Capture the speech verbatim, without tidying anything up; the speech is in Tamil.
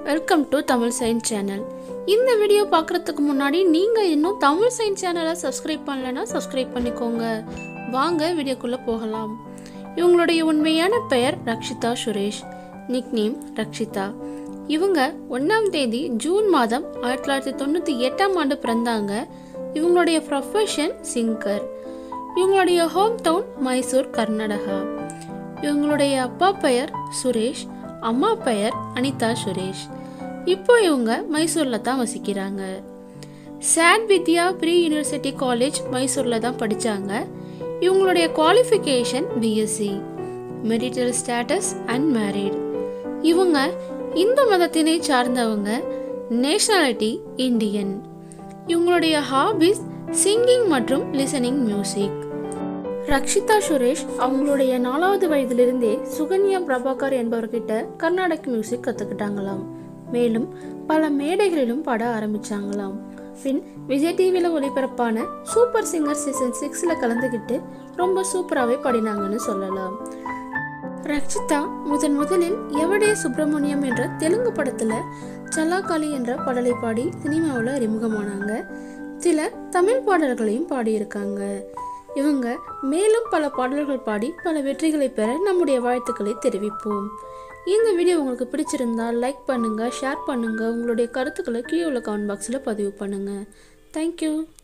Welcome to tamilsign channel. இந்த வீடியோ பார்க்குறதுக்கு முன்னாடி நீங்கள் இன்னும் tamilsign சேனலை சப்ஸ்கிரைப் பண்ணலைன்னா சப்ஸ்கிரைப் பண்ணிக்கோங்க. வாங்க வீடியோக்குள்ளே போகலாம். இவங்களுடைய உண்மையான பெயர் ரக்ஷிதா சுரேஷ், நிக் நேம் ரக்ஷிதா. இவங்க ஒன்றாம் தேதி ஜூன் மாதம் ஆயிரத்தி தொள்ளாயிரத்தி தொண்ணூற்றி எட்டாம் ஆண்டு பிறந்தாங்க. இவங்களுடைய ப்ரொஃபஷன் சிங்கர். இவங்களுடைய ஹோம் டவுன் மைசூர், கர்நாடகா. இவங்களுடைய அப்பா பெயர் சுரேஷ், அம்மா பெயர் அனிதா சுரேஷ். இப்போ இவங்க மைசூரில் தான் வசிக்கிறாங்க. Sadvidya pre university college மைசூரில் தான் படித்தாங்க. இவங்களுடைய qualification BSc, marital status and married. இவங்க இந்து மதத்தினை சார்ந்தவங்க, நேஷனாலிட்டி இந்தியன். இவங்களுடைய ஹாபிஸ் சிங்கிங் மற்றும் லிசனிங் மியூசிக். ரக்ஷிதா சுரேஷ் அவங்களுடைய நாலாவது வயதிலிருந்தே சுகன்யா பிரபாகர் என்பவர்கிட்ட கர்நாடக மியூசிக் கற்றுக்கிட்டாங்களாம். மேலும் பல மேடைகளிலும் பாட ஆரம்பிச்சாங்களாம். பின் விஜய் டிவியில் ஒளிபரப்பான சூப்பர் சிங்கர் சீசன் சிக்ஸில் கலந்துக்கிட்டு ரொம்ப சூப்பராகவே பாடினாங்கன்னு சொல்லலாம். ரக்ஷிதா முதன் முதலில் எவடே சுப்பிரமணியம் என்ற தெலுங்கு படத்தில் சலாக்காளி என்ற பாடலை பாடி சினிமாவில் அறிமுகமானாங்க. சில தமிழ் பாடல்களையும் பாடியிருக்காங்க. இவங்க மேலும் பல பாடல்கள் பாடி பல வெற்றிகளை பெற நம்முடைய வாழ்த்துக்களை தெரிவிப்போம். இந்த வீடியோ உங்களுக்கு பிடிச்சிருந்தால் லைக் பண்ணுங்கள், ஷேர் பண்ணுங்கள். உங்களுடைய கருத்துக்களை கீழே உள்ள கமெண்ட் பாக்ஸில் பதிவு பண்ணுங்கள். தேங்க்யூ.